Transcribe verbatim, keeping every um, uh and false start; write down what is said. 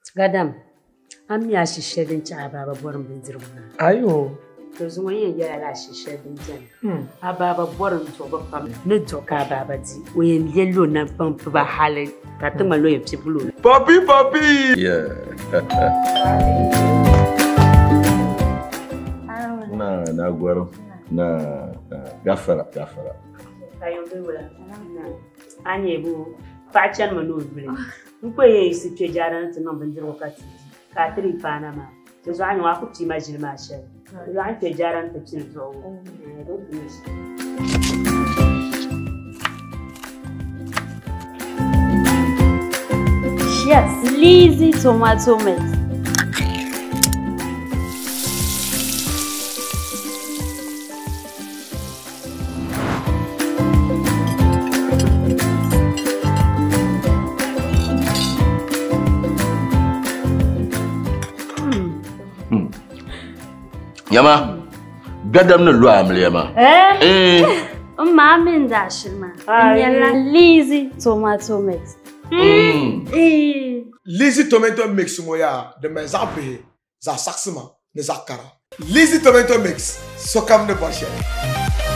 Gadam, I'm ya she shedding Ababa born Binziruna. Ayo. There's one year I she shedding Jen. Ababa born to a family. No talk about it. We in yellow and pump by Halley. That the Malay blue. Papi, papi. Yeah. Nah, nah, Guero. Nah, Gafara, Gafara. I am the way. Anya, Pachan Manu. You pay a situation to number zero cat. Catherine Panama. So I know I could imagine my share. You like the Jaran to children. Yes, Lizzie tomato mix. Yama, Gadam no Luam, Yama. Eh? Eh? Mamma Dashima. Lizzie tomato mix. Mm. Eh. Lizzie tomato mix moya de mes ape za saxima ne zakara. Lizzie tomato mix so kam ne bashare.